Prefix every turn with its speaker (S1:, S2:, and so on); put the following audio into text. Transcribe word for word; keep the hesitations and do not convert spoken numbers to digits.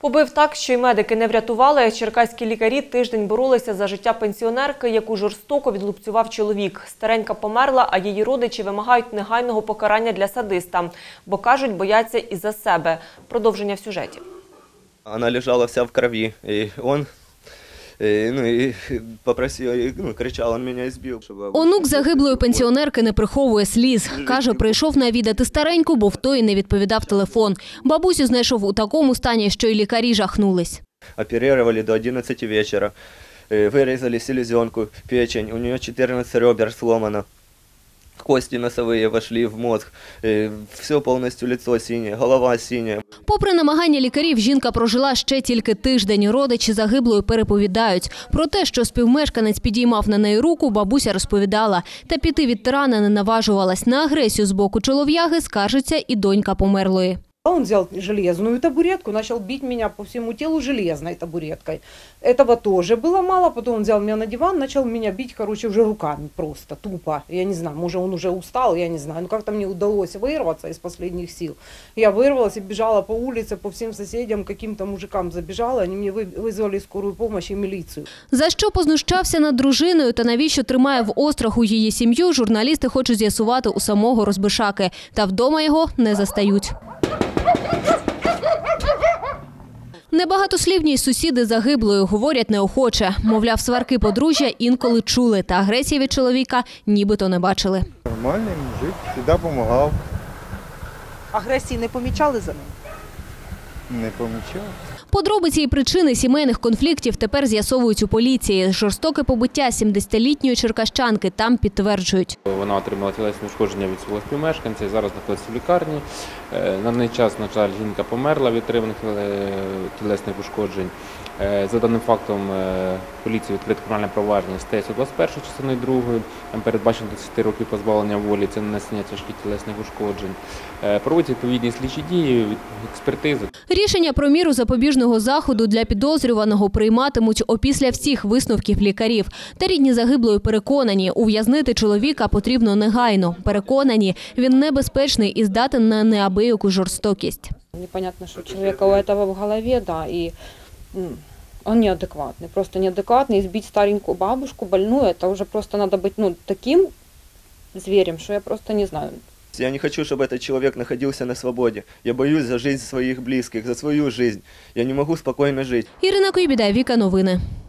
S1: Побив так, що й медики не врятували. Черкаські лікарі тиждень боролися за життя пенсіонерки, яку жорстоко відлупцював чоловік. Старенька померла, а її родичі вимагають негайного покарання для садиста. Бо, кажуть, бояться і за себе. Продовження в сюжеті.
S2: Вона лежала вся в крові, і він... Ну, і попросив, ну, кричав, він мене збив.
S3: Онук загиблої пенсіонерки не приховує сліз. Каже, прийшов навідати стареньку, бо в той не відповідав телефон. Бабусю знайшов у такому стані, що й лікарі жахнулись.
S2: Оперували до одинадцяти вечора, вирізали селезенку, печень, у неї чотирнадцять ребер сломано. Кости носовые вошли в мозг, все повністю лицо синє, голова синя.
S3: Попри намагання лікарів, жінка прожила ще тільки тиждень. Родичі загиблої переповідають. Про те, що співмешканець підіймав на неї руку, бабуся розповідала. Та піти від тирана не наважувалась. На агресію з боку чолов'яги скаржиться і донька померлої.
S4: Он взял железную табуретку, начал бить меня по всему телу железной табуреткой. Этого тоже было мало, потом он взял меня на диван, начал меня бить, короче, уже руками просто, тупо. Я не знаю, может он уже устал, я не знаю, но как-то мне удалось вырваться из последних сил. Я вырвалась и бежала по улице, по всем соседям, каким-то мужикам забежала, они мне вызвали скорую помощь и милицию.
S3: За що познущався над дружиною та навіщо тримає в остраху її сім'ю, журналісти хочуть з'ясувати у самого Розбишаки. Та вдома його не застають. Небагатослівні й сусіди загиблої говорять неохоче. Мовляв, сварки подружжя інколи чули, та агресії від чоловіка нібито не бачили.
S5: Нормальний мужик, завжди допомагав.
S4: Агресії не помічали за ним?
S5: Не помічав.
S3: Подробиці і причини сімейних конфліктів тепер з'ясовують у поліції. Жорстоке побиття сімдесятилітньої черкащанки там підтверджують.
S6: Вона отримала тілесне ушкодження від свого співмешканця і зараз знаходиться в лікарні. На неї час, на жаль, жінка померла від отриманих тілесних ушкоджень. За даним фактом поліція відкрила кримінальне провадження статтею сто двадцять першу частиною другою. Там передбачено до десяти років позбавлення волі, це нанесення тяжких тілесних ушкоджень. Проводять відповідні слідчі дії, експертизи.
S3: Рішення про міру запобіжного заходу для підозрюваного прийматимуть опісля всіх висновків лікарів. Та рідні загиблої переконані, ув'язнити чоловіка потрібно негайно. Переконані, він небезпечний і здатен на неабияку жорстокість.
S7: Непонятно, що у чоловіка у этого в голові, да, і он неадекватный, просто неадекватный. Избить старенькую бабушку, больную, это уже просто надо быть, ну, таким зверем, что я просто не знаю.
S2: Я не хочу, чтобы этот человек находился на свободе. Я боюсь за жизнь своих близких, за свою жизнь. Я не могу спокойно жить.
S3: Ірина Куйбіда, Віка Новини.